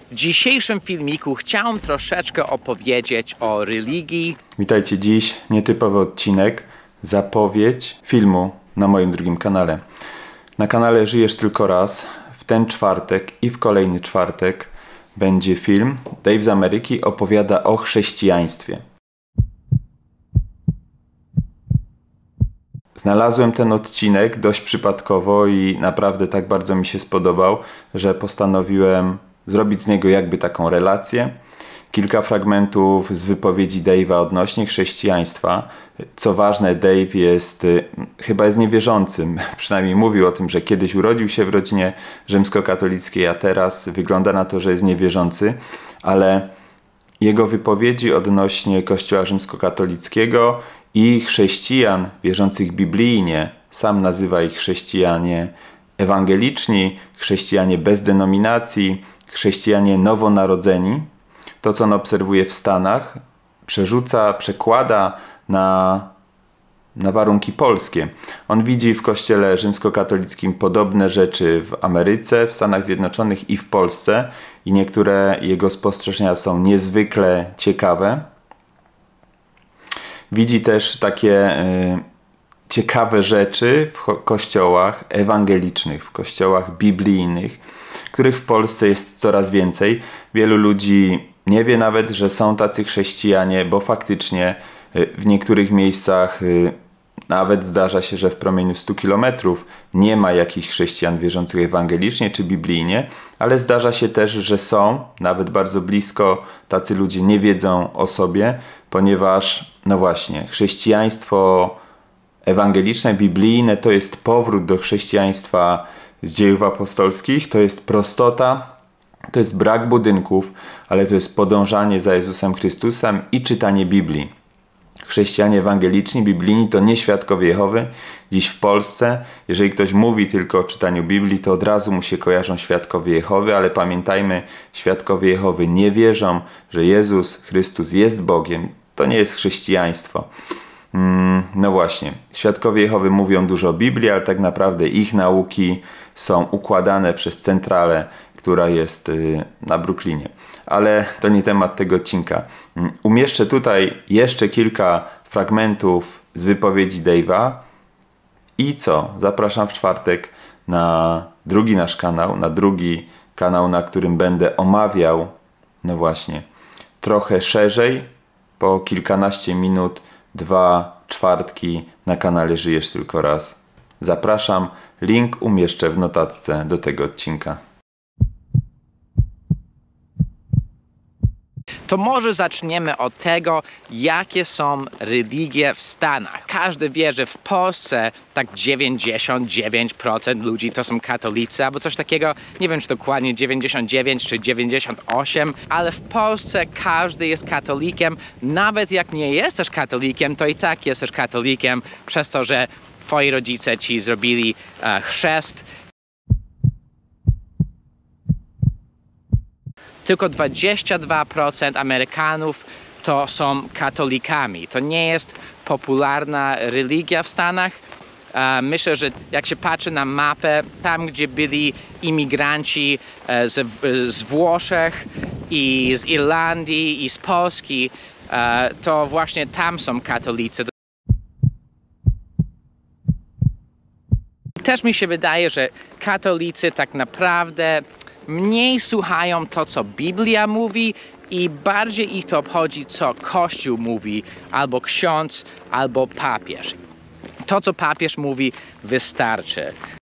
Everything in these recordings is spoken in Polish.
W dzisiejszym filmiku chciałem troszeczkę opowiedzieć o religii. Witajcie, dziś nietypowy odcinek, zapowiedź filmu na moim drugim kanale. Na kanale Żyjesz Tylko Raz. W ten czwartek i w kolejny czwartek będzie film. Dave z Ameryki opowiada o chrześcijaństwie. Znalazłem ten odcinek dość przypadkowo i naprawdę tak bardzo mi się spodobał, że postanowiłem zrobić z niego jakby taką relację. Kilka fragmentów z wypowiedzi Dave'a odnośnie chrześcijaństwa. Co ważne, Dave chyba jest niewierzącym. Przynajmniej mówił o tym, że kiedyś urodził się w rodzinie rzymskokatolickiej, a teraz wygląda na to, że jest niewierzący. Ale jego wypowiedzi odnośnie Kościoła rzymskokatolickiego i chrześcijan wierzących biblijnie, sam nazywa ich chrześcijanie ewangeliczni, chrześcijanie bez denominacji, chrześcijanie nowonarodzeni, to co on obserwuje w Stanach, przekłada na warunki polskie. On widzi w Kościele rzymskokatolickim podobne rzeczy w Ameryce, w Stanach Zjednoczonych i w Polsce i niektóre jego spostrzeżenia są niezwykle ciekawe. Widzi też takie ciekawe rzeczy w kościołach ewangelicznych, w kościołach biblijnych, których w Polsce jest coraz więcej. Wielu ludzi nie wie nawet, że są tacy chrześcijanie, bo faktycznie w niektórych miejscach nawet zdarza się, że w promieniu 100 kilometrów nie ma jakichś chrześcijan wierzących ewangelicznie czy biblijnie, ale zdarza się też, że są, nawet bardzo blisko, tacy ludzie nie wiedzą o sobie, ponieważ, no właśnie, chrześcijaństwo ewangeliczne, biblijne to jest powrót do chrześcijaństwa z dziejów apostolskich, to jest prostota, to jest brak budynków, ale to jest podążanie za Jezusem Chrystusem i czytanie Biblii. Chrześcijanie ewangeliczni, biblijni to nie świadkowie Jehowy. Dziś w Polsce, jeżeli ktoś mówi tylko o czytaniu Biblii, to od razu mu się kojarzą świadkowie Jehowy, ale pamiętajmy, świadkowie Jehowy nie wierzą, że Jezus Chrystus jest Bogiem. To nie jest chrześcijaństwo. No właśnie, świadkowie Jehowy mówią dużo o Biblii, ale tak naprawdę ich nauki są układane przez centralę, która jest na Brooklynie. Ale to nie temat tego odcinka. Umieszczę tutaj jeszcze kilka fragmentów z wypowiedzi Dave'a. I co? Zapraszam w czwartek na drugi nasz kanał, na którym będę omawiał, no właśnie, trochę szerzej, po kilkanaście minut, 2 czwartki na kanale Żyjesz Tylko Raz. Zapraszam, link umieszczę w notatce do tego odcinka. To może zaczniemy od tego, jakie są religie w Stanach. Każdy wie, że w Polsce tak 99% ludzi to są katolicy, albo coś takiego, nie wiem czy dokładnie 99 czy 98, ale w Polsce każdy jest katolikiem. Nawet jak nie jesteś katolikiem, to i tak jesteś katolikiem przez to, że twoi rodzice ci zrobili chrzest. Tylko 22% Amerykanów to są katolikami. To nie jest popularna religia w Stanach. Myślę, że jak się patrzy na mapę, tam gdzie byli imigranci z Włoszech i z Irlandii i z Polski, to właśnie tam są katolicy. Też mi się wydaje, że katolicy tak naprawdę mniej słuchają to, co Biblia mówi i bardziej ich to obchodzi, co Kościół mówi, albo ksiądz, albo papież. To, co papież mówi, wystarczy.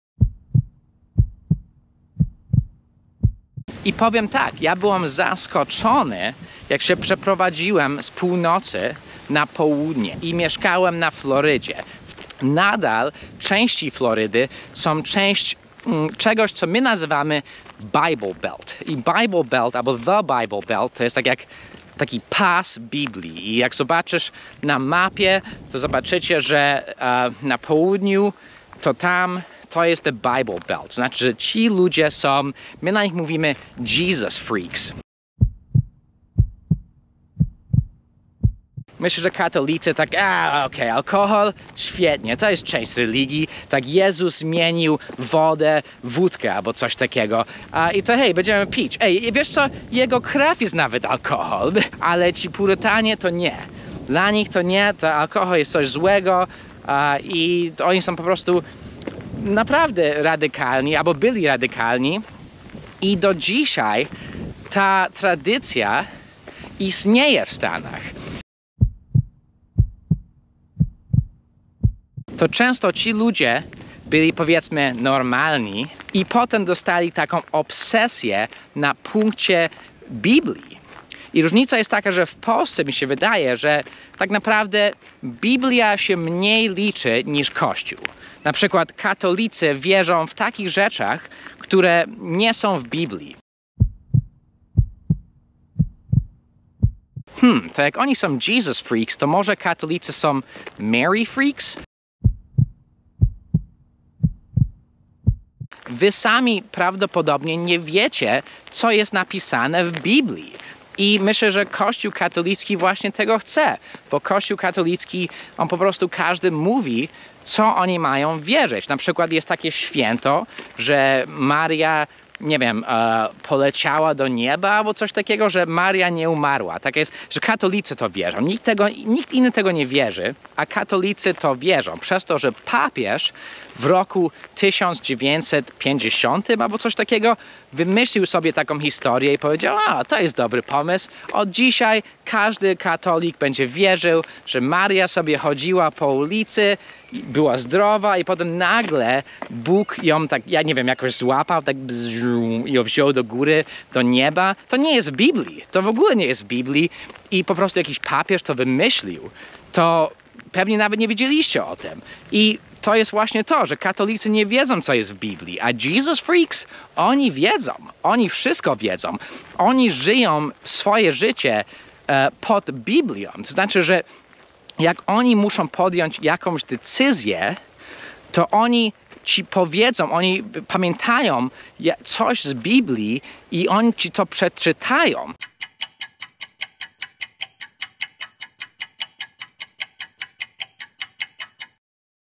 I powiem tak, ja byłem zaskoczony, jak się przeprowadziłem z północy na południe i mieszkałem na Florydzie. Nadal części Florydy są część czegoś, co my nazywamy Bible Belt. I Bible Belt, albo The Bible Belt, to jest tak jak taki pas Biblii. I jak zobaczysz na mapie, to zobaczycie, że na południu to tam to jest the Bible Belt. Znaczy, że ci ludzie są, my na nich mówimy Jesus Freaks. myślę, że katolicy tak, okej, alkohol, świetnie, to jest część religii, tak Jezus zmienił wodę w wódkę albo coś takiego. I to hej, będziemy pić. Ej, wiesz co, jego krew jest nawet alkohol, ale ci purytanie to nie. Dla nich to nie, to alkohol jest coś złego i oni są po prostu naprawdę radykalni, albo byli radykalni i do dzisiaj ta tradycja istnieje w Stanach. To często ci ludzie byli, powiedzmy, normalni i potem dostali taką obsesję na punkcie Biblii. I różnica jest taka, że w Polsce mi się wydaje, że tak naprawdę Biblia się mniej liczy niż Kościół. Na przykład katolicy wierzą w takich rzeczach, które nie są w Biblii. To jak oni są Jesus freaks, to może katolicy są Mary freaks? Wy sami prawdopodobnie nie wiecie, co jest napisane w Biblii. I myślę, że Kościół katolicki właśnie tego chce, bo Kościół katolicki, on po prostu każdy mówi, co oni mają wierzyć. Na przykład jest takie święto, że Maria, nie wiem, poleciała do nieba albo coś takiego, że Maria nie umarła. Tak jest, że katolicy to wierzą. Nikt inny tego nie wierzy, a katolicy to wierzą. Przez to, że papież w roku 1950 albo coś takiego wymyślił sobie taką historię i powiedział, to jest dobry pomysł. Od dzisiaj każdy katolik będzie wierzył, że Maria sobie chodziła po ulicy, była zdrowa i potem nagle Bóg ją tak, ja nie wiem, jakoś złapał, tak i ją wziął do góry, do nieba. To nie jest w Biblii. To w ogóle nie jest w Biblii i po prostu jakiś papież to wymyślił. To pewnie nawet nie wiedzieliście o tym. I to jest właśnie to, że katolicy nie wiedzą, co jest w Biblii, a Jesus freaks, oni wiedzą. Oni wszystko wiedzą. Oni żyją swoje życie pod Biblią. To znaczy, że jak oni muszą podjąć jakąś decyzję, to oni ci powiedzą, oni pamiętają coś z Biblii i oni ci to przeczytają.